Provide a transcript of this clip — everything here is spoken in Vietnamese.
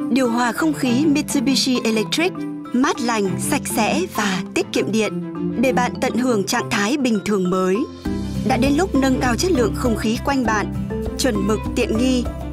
Điều hòa không khí Mitsubishi Electric, mát lành, sạch sẽ và tiết kiệm điện, để bạn tận hưởng trạng thái bình thường mới. Đã đến lúc nâng cao chất lượng không khí quanh bạn, chuẩn mực, tiện nghi,